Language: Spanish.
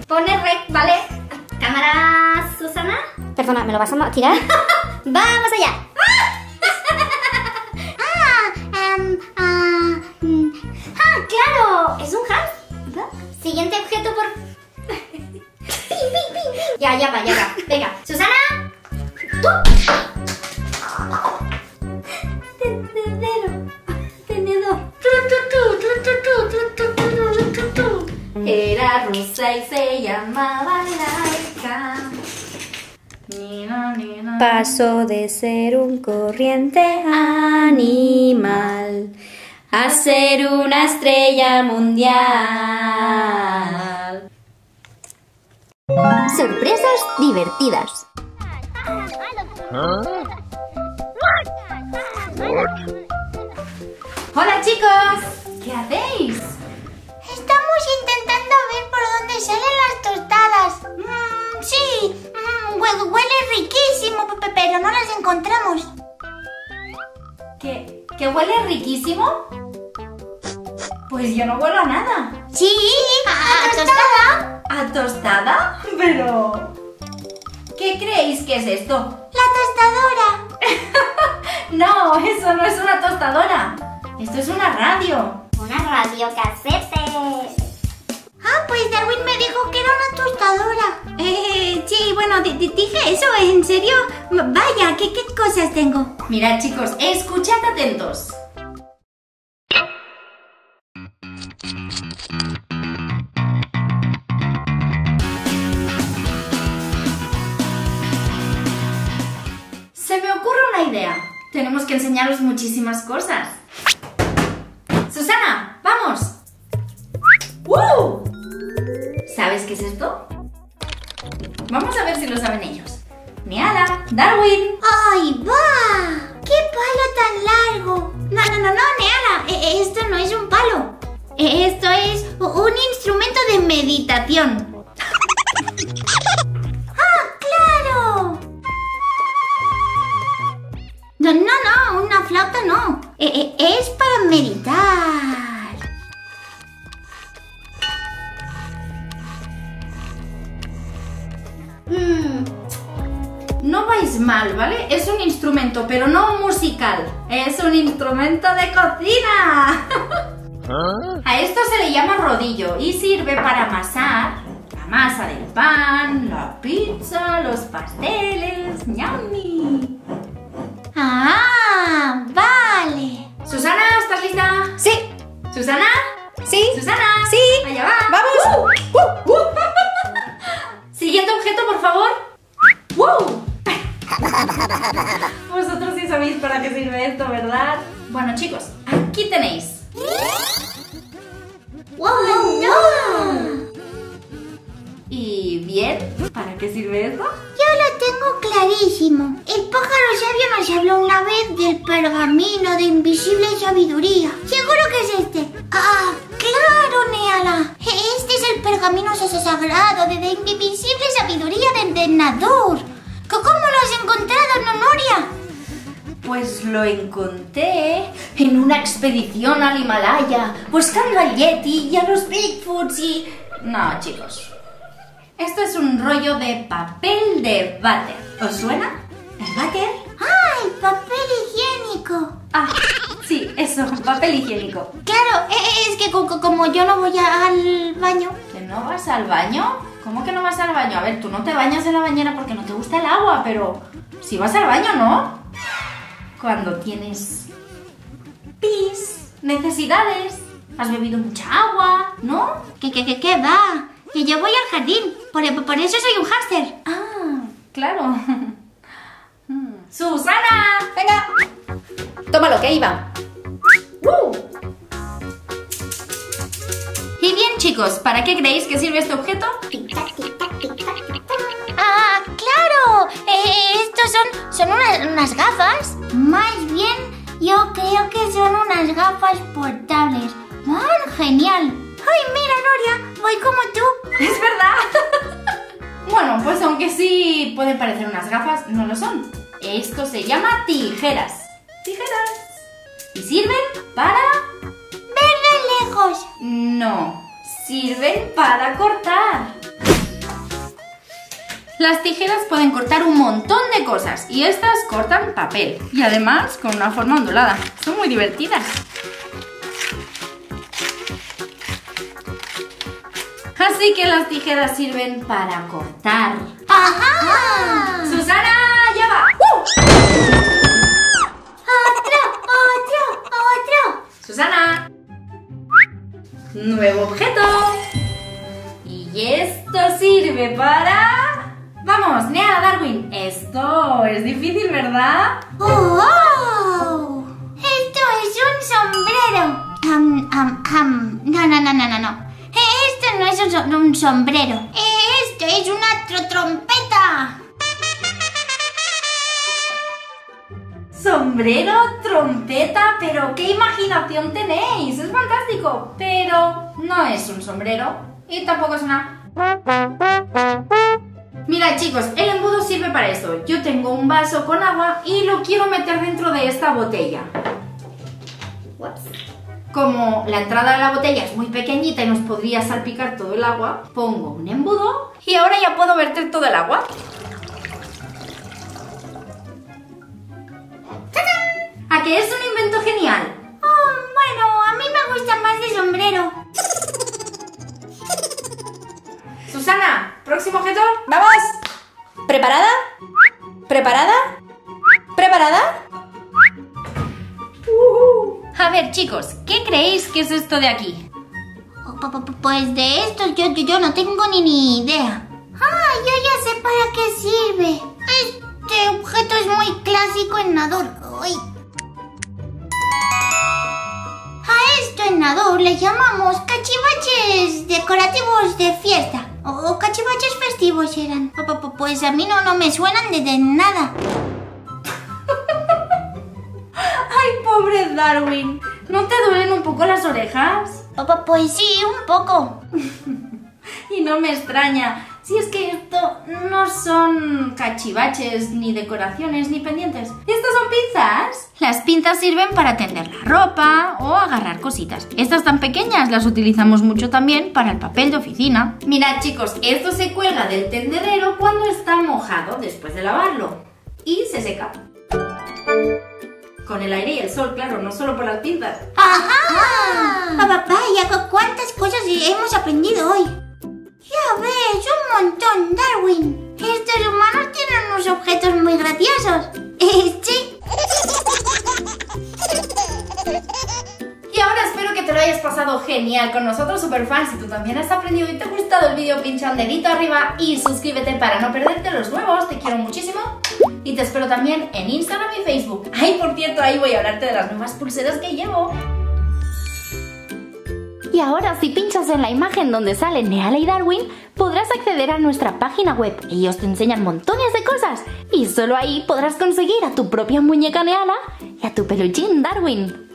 Pone rec, ¿vale? Cámara, Susana. Perdona, ¿me lo vas a tirar? ¡Vamos allá! ¡Claro! Es un hamster. Siguiente objeto por... Ya va. Venga, Susana. ¡Tú! Tenedor. Era rusa y se llamaba Laika. Pasó de ser un corriente animal a ser una estrella mundial. Sorpresas divertidas. Hola chicos, ¿qué hacéis? Estamos intentando ver por dónde salen las tostadas. Sí, huele riquísimo, pero no las encontramos. ¿Que huele riquísimo? Pues yo no huelo a nada. Sí, a tostada. ¿A tostada? Pero... ¿qué creéis que es esto? La tostadora. No, eso no es una tostadora. Esto es una radio. Una radiocasete. Pues Darwin me dijo que era una tostadora. Sí, bueno, dije eso, ¿en serio? Vaya, ¿qué cosas tengo? Mirad chicos, escuchad atentos. Se me ocurre una idea. Tenemos que enseñaros muchísimas cosas. Susana, vamos. ¡Woo! ¿Sabes qué es esto? Vamos a ver si lo saben ellos. Neala, Darwin. ¡Ay, va! ¡Qué palo tan largo! No, Neala, esto no es un palo. Esto es un instrumento de meditación. ¡Ah, claro! No, una flauta no. Es para meditar. No vais mal, ¿vale? Es un instrumento, pero no musical. Es un instrumento de cocina. A esto se le llama rodillo y sirve para amasar la masa del pan, la pizza, los pasteles. ¡Yummy! ¡Ah, vale! Susana, ¿estás lista? Sí. ¿Susana? Sí. ¿Susana? Sí. Allá va. ¡Vamos! Siguiente objeto, por favor. ¡Wow! Vosotros sí sabéis para qué sirve esto, ¿verdad? Bueno, chicos, aquí tenéis. ¡Wow! ¡No! ¿Y bien? ¿Para qué sirve esto? Yo lo tengo clarísimo. El pájaro sabio nos habló una vez del pergamino de invisible sabiduría. Seguro que es este. ¡Ah, claro, Neala! Este es el pergamino sagrado de invisible sabiduría de Nadur. ¿Cómo lo has encontrado, Nonoria? Pues lo encontré en una expedición al Himalaya, buscando al Yeti y a los Bigfoots y... No, chicos. Esto es un rollo de papel de váter. ¿Os suena? ¿El váter? ¡Ah, el papel higiénico! Ah, sí, eso, papel higiénico. Claro, es que como yo no voy al baño... ¿Que no vas al baño? ¿Cómo que no vas al baño? A ver, tú no te bañas en la bañera porque no te gusta el agua, pero si vas al baño, ¿no? Cuando tienes pis, necesidades, has bebido mucha agua, ¿no? ¿Qué va? Que yo voy al jardín, por eso soy un hámster. Ah, claro. ¡Susana! Venga. Tómalo, que ahí va. Y bien, chicos, ¿para qué creéis que sirve este objeto? ¡Ah, claro! Estos son unas gafas. Más bien, yo creo que son unas gafas portables. ¡Ah, genial! ¡Ay, mira, Noria! Voy como tú. ¡Es verdad! Bueno, pues aunque sí pueden parecer unas gafas, no lo son. Esto se llama tijeras. Tijeras. ¿Y sirven para...? ¡Ver de lejos! No, sirven para cortar. Las tijeras pueden cortar un montón de cosas y estas cortan papel y además con una forma ondulada. Son muy divertidas. Así que las tijeras sirven para cortar. ¡Ajá! ¡Susana, ya va! ¡Otro! ¡Susana! ¡Nuevo objeto! Y esto sirve para... ¡Vamos, Neala, Darwin! Esto es difícil, ¿verdad? ¡Oh! Esto es un sombrero. No. Esto no es un sombrero. Esto es una trompeta. Sombrero, trompeta, pero qué imaginación tenéis, es fantástico. Pero no es un sombrero y tampoco es una... Mirad chicos, el embudo sirve para esto. Yo tengo un vaso con agua y lo quiero meter dentro de esta botella. Ups. Como la entrada de la botella es muy pequeñita y nos podría salpicar todo el agua, pongo un embudo y ahora ya puedo verter todo el agua. ¿A qué es un invento genial? Oh, bueno, a mí me gusta más de sombrero. Susana, próximo objeto. ¡Vamos! ¿Preparada? ¿Preparada? ¿Preparada? A ver chicos, ¿qué creéis que es esto de aquí? Pues de esto yo no tengo ni idea. Ah, yo ya sé para qué sirve. Este objeto es muy clásico en Nador. Uy. A esto en Nador le llamamos cachivaches decorativos de fiesta. O cachivaches festivos eran. Pues a mí no me suenan de nada. ¡Ay, pobre Darwin! ¿No te duelen un poco las orejas? Pues sí, un poco. Y no me extraña. Si es que esto no son cachivaches, ni decoraciones, ni pendientes. ¿Estas son pinzas? Las pinzas sirven para tender la ropa o agarrar cositas. Estas tan pequeñas las utilizamos mucho también para el papel de oficina. Mirad chicos, esto se cuelga del tendedero cuando está mojado después de lavarlo. Y se seca. Con el aire y el sol, claro, no solo por las pinzas. ¡Ajá! Vaya, cuántas cosas hemos aprendido hoy. Ya ves, un montón, Darwin. Estos humanos tienen unos objetos muy graciosos. Sí. Y ahora espero que te lo hayas pasado genial con nosotros, superfans. Si tú también has aprendido y te ha gustado el vídeo, pincha un dedito arriba y suscríbete para no perderte los nuevos. Te quiero muchísimo. Y te espero también en Instagram y Facebook. Ay, por cierto, ahí voy a hablarte de las nuevas pulseras que llevo. Y ahora, si pinchas en la imagen donde salen Neala y Darwin, podrás acceder a nuestra página web. Ellos te enseñan montones de cosas y solo ahí podrás conseguir a tu propia muñeca Neala y a tu peluchín Darwin.